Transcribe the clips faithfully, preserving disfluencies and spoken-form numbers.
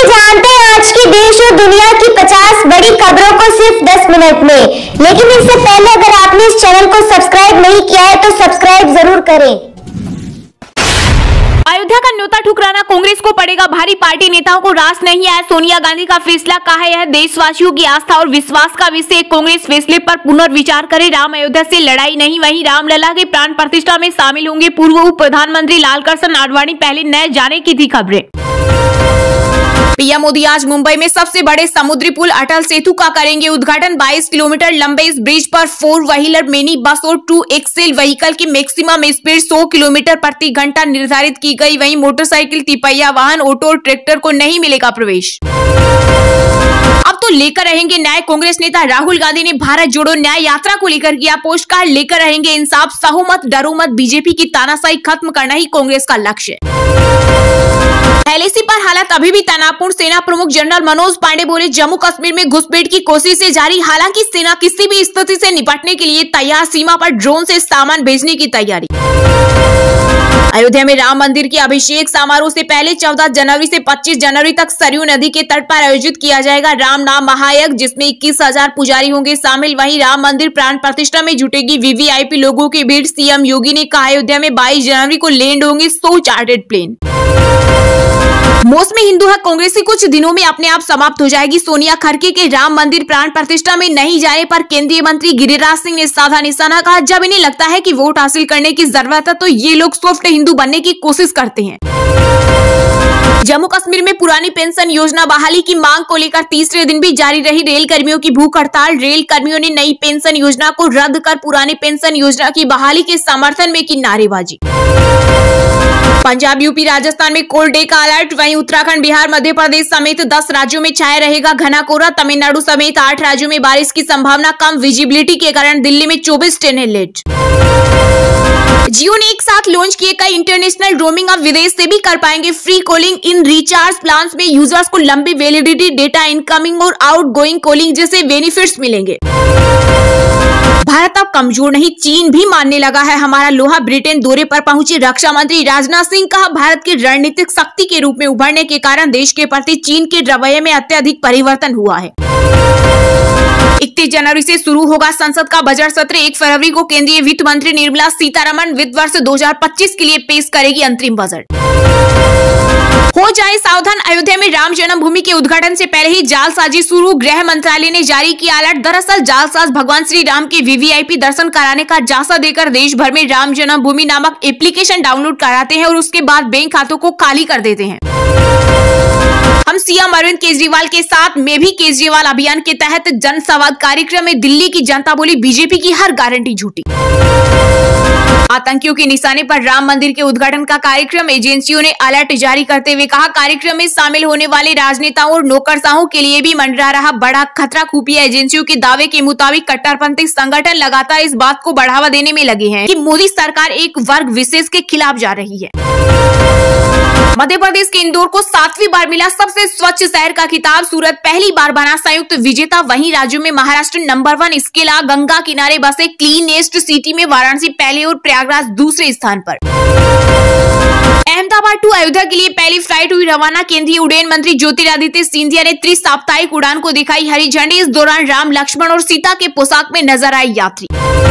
चलिए जानते हैं आज की देश और दुनिया की पचास बड़ी खबरों को सिर्फ दस मिनट में। लेकिन इससे पहले अगर आपने इस चैनल को सब्सक्राइब नहीं किया है तो सब्सक्राइब जरूर करें। अयोध्या का न्योता ठुकराना कांग्रेस को पड़ेगा भारी, पार्टी नेताओं को रास नहीं आया सोनिया गांधी का फैसला, कहा यह देशवासियों की आस्था और विश्वास का विषय, कांग्रेस फैसले पर पुनर्विचार करे, राम अयोध्या से लड़ाई नहीं। वहीं रामलला के प्राण प्रतिष्ठा में शामिल होंगे पूर्व उप प्रधानमंत्री लालकृष्ण आडवाणी, पहले न जाने की थी खबरें। पीएम मोदी आज मुंबई में सबसे बड़े समुद्री पुल अटल सेतु का करेंगे उद्घाटन। बाईस किलोमीटर लंबे इस ब्रिज पर फोर व्हीलर, मिनी बस और टू एक्सेल व्हीकल की मैक्सिमम स्पीड सौ किलोमीटर प्रति घंटा निर्धारित की गई। वहीं मोटरसाइकिल, तिपहिया वाहन, ऑटो और ट्रैक्टर को नहीं मिलेगा प्रवेश। अब तो लेकर रहेंगे न्याय, कांग्रेस नेता राहुल गांधी ने भारत जोड़ो न्याय यात्रा को लेकर किया पोस्ट कार्ड, लेकर रहेंगे इंसाफ, सहो मत डरो मत, बीजेपी की तानाशाही खत्म करना ही कांग्रेस का लक्ष्य। एलएसी पर हालात अभी भी तनावपूर्ण, सेना प्रमुख जनरल मनोज पांडे बोले जम्मू कश्मीर में घुसपैठ की कोशिशें जारी, हालांकि सेना किसी भी स्थिति से निपटने के लिए तैयार, सीमा पर ड्रोन से सामान भेजने की तैयारी। अयोध्या में राम मंदिर के अभिषेक समारोह से पहले चौदह जनवरी से पच्चीस जनवरी तक सरयू नदी के तट पर आयोजित किया जाएगा राम नाम महायज्ञ, जिसमें इक्कीस हजार पुजारी होंगे शामिल। वहीं राम मंदिर प्राण प्रतिष्ठा में जुटेगी वीवीआईपी लोगों की भीड़, सीएम योगी ने कहा अयोध्या में बाईस जनवरी को लैंड होंगे सौ चार्टर्ड प्लेन। मौसम हिंदू है, कांग्रेस कुछ दिनों में अपने आप समाप्त हो जाएगी, सोनिया खड़गे के राम मंदिर प्राण प्रतिष्ठा में नहीं जाने पर केंद्रीय मंत्री गिरिराज सिंह ने साधा निशाना, कहा जब इन्हें लगता है कि वोट हासिल करने की जरूरत है तो ये लोग सॉफ्ट हिंदू बनने की कोशिश करते हैं। जम्मू कश्मीर में पुरानी पेंशन योजना बहाली की मांग को लेकर तीसरे दिन भी जारी रही रेल कर्मियों की भूख हड़ताल, रेल कर्मियों ने नई पेंशन योजना को रद्द कर पुरानी पेंशन योजना की बहाली के समर्थन में की नारेबाजी। पंजाब, यूपी, राजस्थान में कोल्ड डे का अलर्ट, वहीं उत्तराखंड, बिहार, मध्य प्रदेश समेत दस राज्यों में छाया रहेगा घना कोहरा, तमिलनाडु समेत आठ राज्यों में बारिश की संभावना कम, विजिबिलिटी के कारण दिल्ली में चौबीस ट्रेनें लेट। जियो ने एक साथ लॉन्च किए कई इंटरनेशनल रोमिंग, अब विदेश से भी कर पाएंगे फ्री कॉलिंग। इन रिचार्ज प्लान्स में यूजर्स को लंबी वैलिडिटी, डेटा, इनकमिंग और आउटगोइंग कॉलिंग जैसे बेनिफिट्स मिलेंगे। भारत अब कमजोर नहीं, चीन भी मानने लगा है हमारा लोहा, ब्रिटेन दौरे पर पहुंचे रक्षा मंत्री राजनाथ सिंह, कहा भारत की रणनीतिक शक्ति के रूप में उभरने के कारण देश के प्रति चीन के रवैये में अत्यधिक परिवर्तन हुआ है। इकतीस जनवरी से शुरू होगा संसद का बजट सत्र, एक फरवरी को केंद्रीय वित्त मंत्री निर्मला सीतारमण वित्त वर्ष दो हजार पच्चीस के लिए पेश करेगी अंतरिम बजट। हो जाए सावधान, अयोध्या में राम जन्मभूमि के उद्घाटन से पहले ही जालसाजी शुरू, गृह मंत्रालय ने जारी किया अलर्ट। दरअसल जालसाज भगवान श्री राम के वीवीआईपी दर्शन कराने का झांसा देकर देश भर में राम जन्मभूमि नामक एप्लीकेशन डाउनलोड कराते हैं और उसके बाद बैंक खातों को खाली कर देते हैं। हम सीएम अरविंद केजरीवाल के साथ मैं भी केजरीवाल अभियान के तहत जन संवाद कार्यक्रम में दिल्ली की जनता बोली बीजेपी की हर गारंटी झूठी। आतंकियों के निशाने पर राम मंदिर के उद्घाटन का कार्यक्रम, एजेंसियों ने अलर्ट जारी करते हुए कहा कार्यक्रम में शामिल होने वाले राजनेताओं और नौकरशाहों के लिए भी मंडरा रहा बड़ा खतरा। खुफिया एजेंसियों के दावे के मुताबिक कट्टरपंथी संगठन लगातार इस बात को बढ़ावा देने में लगे हैं कि मोदी सरकार एक वर्ग विशेष के खिलाफ जा रही है। मध्य प्रदेश के इंदौर को सातवीं बार मिला सबसे स्वच्छ शहर का खिताब, सूरत पहली बार बना संयुक्त विजेता। वहीं राज्यों में महाराष्ट्र नंबर वन, इसके अलावा गंगा किनारे बसे क्लीनेस्ट सिटी में वाराणसी पहले और प्रयागराज दूसरे स्थान पर। अहमदाबाद टू अयोध्या के लिए पहली फ्लाइट हुई रवाना, केंद्रीय उड्डयन मंत्री ज्योतिरादित्य सिंधिया ने त्रिसाप्ताहिक उड़ान को दिखाई हरी झंडी। इस दौरान राम, लक्ष्मण और सीता के पोशाक में नजर आए यात्री।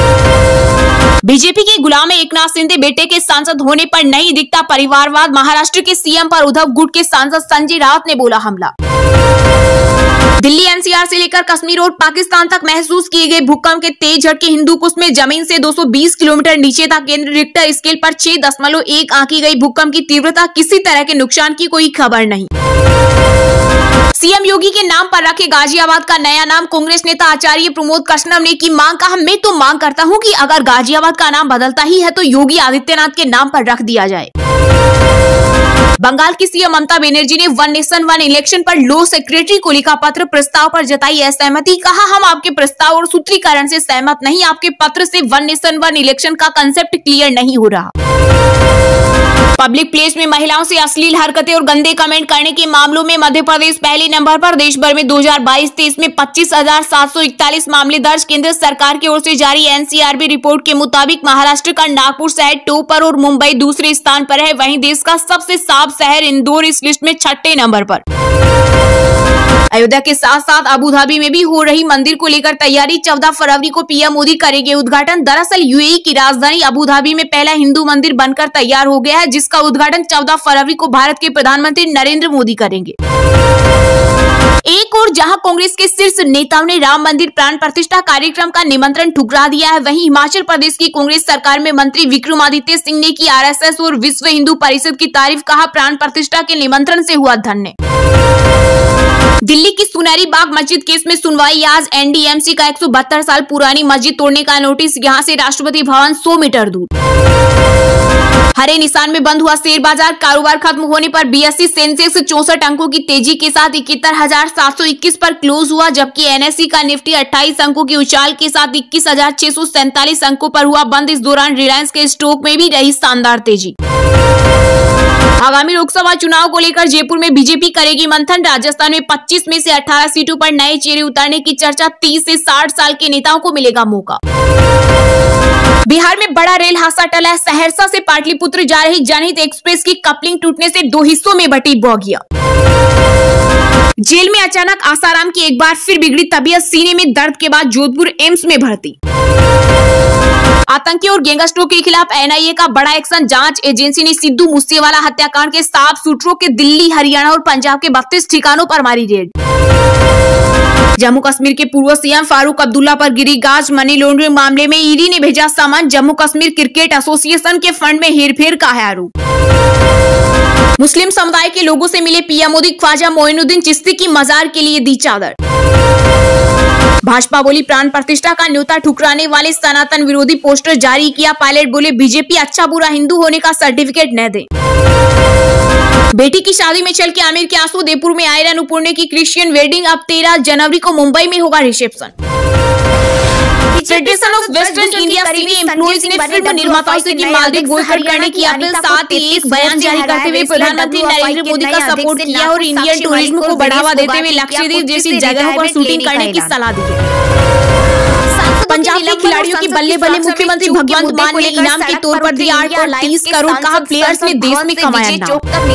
बीजेपी के गुलाम एकनाथ शिंदे बेटे के सांसद होने पर नहीं दिखता परिवारवाद, महाराष्ट्र के सीएम पर उद्धव गुट के सांसद संजय राउत ने बोला हमला। दिल्ली एनसीआर से लेकर कश्मीर और पाकिस्तान तक महसूस किए गए भूकंप के तेज झटके, हिंदूकुश में जमीन से दो सौ बीस किलोमीटर नीचे था केंद्र, रिक्टर स्केल पर छह दशमलव एक आंकी गई भूकंप की तीव्रता, किसी तरह के नुकसान की कोई खबर नहीं। सीएम योगी के नाम पर रखे गाजियाबाद का नया नाम, कांग्रेस नेता आचार्य प्रमोद कृष्णम ने की मांग, कहा मैं तो मांग करता हूं कि अगर गाजियाबाद का नाम बदलता ही है तो योगी आदित्यनाथ के नाम पर रख दिया जाए। बंगाल की सीएम ममता बनर्जी ने वन नेशन वन इलेक्शन पर लॉ सेक्रेटरी को लिखा पत्र, प्रस्ताव पर जताई असहमति, कहा हम आपके प्रस्ताव और सूत्रीकरण से सहमत नहीं, आपके पत्र से वन नेशन वन इलेक्शन का कंसेप्ट क्लियर नहीं हो रहा। पब्लिक प्लेस में महिलाओं से अश्लील हरकतें और गंदे कमेंट करने के मामलों में मध्य प्रदेश पहले नंबर पर, देश भर में दो हजार बाईस तेईस में पच्चीस हजार सात सौ इकतालीस मामले दर्ज। केंद्र सरकार की ओर से जारी एनसीआरबी रिपोर्ट के मुताबिक महाराष्ट्र का नागपुर शहर टॉप पर और मुंबई दूसरे स्थान पर है। वहीं देश का सबसे साफ शहर इंदौर इस लिस्ट में छठे नंबर पर। अयोध्या के साथ साथ अबू धाबी में भी हो रही मंदिर को लेकर तैयारी। चौदह फरवरी को पीएम मोदी करेंगे उद्घाटन। दरअसल यूएई की राजधानी अबू धाबी में पहला हिंदू मंदिर बनकर तैयार हो गया है, जिसका उद्घाटन चौदह फरवरी को भारत के प्रधानमंत्री नरेंद्र मोदी करेंगे। एक और जहां कांग्रेस के शीर्ष नेताओं ने राम मंदिर प्राण प्रतिष्ठा कार्यक्रम का निमंत्रण ठुकरा दिया है, वहीं हिमाचल प्रदेश की कांग्रेस सरकार में मंत्री विक्रमादित्य सिंह ने की आरएसएस और विश्व हिंदू परिषद की तारीफ। कहा, प्राण प्रतिष्ठा के निमंत्रण से हुआ धन्य। दिल्ली की सुनहरी बाग मस्जिद केस में सुनवाई आज। एनडीएमसी का एक सौ बहत्तर साल पुरानी मस्जिद तोड़ने का नोटिस, यहां से राष्ट्रपति भवन सौ मीटर दूर। हरे निशान में बंद हुआ शेयर बाजार। कारोबार खत्म होने पर बीएसई सेंसेक्स चौसठ अंकों की तेजी के साथ इकहत्तर हजार सात सौ इक्कीस पर क्लोज हुआ, जबकि एनएसई का निफ्टी अट्ठाईस अंकों की उछाल के साथ इक्कीस हजार छह सौ सैंतालीस अंकों पर हुआ बंद। इस दौरान रिलायंस के स्टॉक में भी रही शानदार तेजी। आगामी लोकसभा चुनाव को लेकर जयपुर में बीजेपी करेगी मंथन। राजस्थान में पच्चीस में से अठारह सीटों पर नए चेहरे उतारने की चर्चा। तीस से साठ साल के नेताओं को मिलेगा मौका। बिहार में बड़ा रेल हादसा टला। सहरसा से पाटलिपुत्र जा रही जनहित एक्सप्रेस की कपलिंग टूटने से दो हिस्सों में बटी बोगिया। जेल में अचानक आसाराम की एक बार फिर बिगड़ी तबीयत। सीने में दर्द के बाद जोधपुर एम्स में भर्ती। आतंकी और गैंगस्टरों के खिलाफ एनआईए का बड़ा एक्शन। जांच एजेंसी ने सिद्धू मूसेवाला हत्याकांड के सात सूत्रों के दिल्ली, हरियाणा और पंजाब के बत्तीस ठिकानों पर मारी रेड। जम्मू कश्मीर के पूर्व सीएम फारूक अब्दुल्ला पर गिरी गाज। मनी लॉन्ड्रिंग मामले में ईडी ने भेजा समन। जम्मू कश्मीर क्रिकेट एसोसिएशन के फंड में हेरफेर का है आरोप। मुस्लिम समुदाय के लोगों से मिले पीएम मोदी। ख्वाजा मोइनुद्दीन चिश्ती की मजार के लिए दी चादर। भाजपा बोली, प्राण प्रतिष्ठा का न्योता ठुकराने वाले सनातन विरोधी पोस्टर जारी किया। पायलट बोले, बीजेपी अच्छा बुरा हिंदू होने का सर्टिफिकेट न दे। बेटी की शादी में छल के आमिर के आंसू। देवपुर में आयरन उपुड़ने की क्रिश्चियन वेडिंग। अब तेरह जनवरी को मुंबई में होगा reception. Federation of western India cine employees ने फिल्म निर्माताओं से की मालदीव बॉयकॉट करने की अपील। साथ ही एक बयान जारी करते हुए प्रधानमंत्री नरेंद्र मोदी का सपोर्ट किया और इंडियन टूरिज्म को बढ़ावा देते हुए लक्षद्वीप जैसी जगहों पर शूटिंग करने की सलाह दी है। पंजाब के खिलाड़ियों की बल्ले बल्ले। मुख्यमंत्री भगवंत मान ने इनाम के तौर पर दिया आठ पॉइंट तीस करोड़। कहा, प्लेयर्स ने देश में कमाया नाम।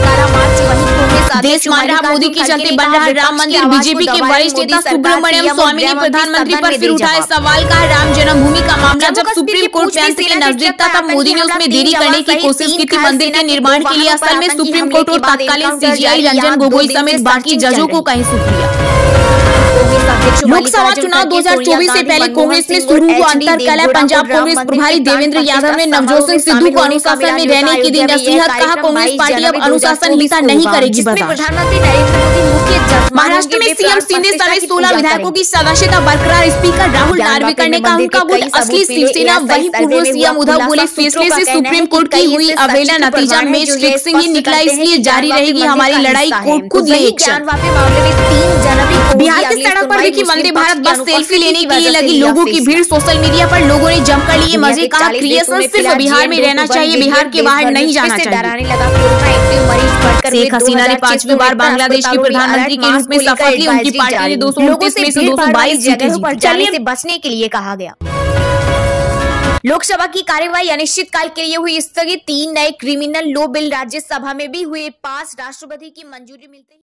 देश मान रहा मोदी के चलते बन रहा राम मंदिर। बीजेपी के वरिष्ठ नेता सुब्रमण्यम स्वामी ने प्रधानमंत्री पर फिर उठाया सवाल। कहा, राम जन्मभूमि का मामला जब सुप्रीम कोर्ट फैसले के नजदीक था तब मोदी ने उसमें देरी करने की कोशिश की थी मंदिर के निर्माण के लिए। असल में सुप्रीम कोर्ट और तत्कालीन सीजेआई रंजन गोगोई समेत बाकी जजों को कहीं शुक्रिया। लोकसभा चुनाव दो हज़ार चौबीस से पहले कांग्रेस में शुरू हुआ अंतरकलह। पंजाब कांग्रेस प्रभारी देवेंद्र यादव ने नवजोत सिंह सिद्धू को अनुशासन में रहने की दी नसीहत। कहा, कांग्रेस पार्टी अब अनुशासनहीनता नहीं करेगी बर्दाश्त। प्रधानमंत्री नरेंद्र मोदी मुख्य महाराष्ट्र में सीएम शिंदे समेत सोलह विधायकों की सदस्यता बरकरार। स्पीकर राहुल नार्वेकर ने कहा, उनका वोट असली शिवसेना। वहीं पूर्व सीएम उद्धव बोले, फैसले से सुप्रीम कोर्ट की हुई अवहेलना नतीजा मैच फिक्सिंग ही निकला, इसलिए जारी रहेगी हमारी लड़ाई। कोर्ट खुद ले एक्शन। बिहार की सड़क पर देखी वंदे भारत बस सेल्फी लेने के लिए लगी लोगों की भीड़। सोशल मीडिया पर लोगों ने जमकर लिए मजे। कहा, क्रिएशन सिर्फ बिहार में रहना चाहिए, बिहार के बाहर नहीं जाना चाहिए। शेख हसीना ने पांचवी बार बांग्लादेश की प्रधानमंत्री के रूप में शपथ ली। उनकी पार्टी ने दो सौ उनतीस में से दो सौ बाईस सीटें जीती। चलने से बचने के लिए कहा गया। लोकसभा की कार्यवाही अनिश्चितकाल के लिए हुई स्थगित। तीन नए क्रिमिनल लॉ बिल राज्यसभा में भी हुए पास। राष्ट्रपति की मंजूरी मिलते ही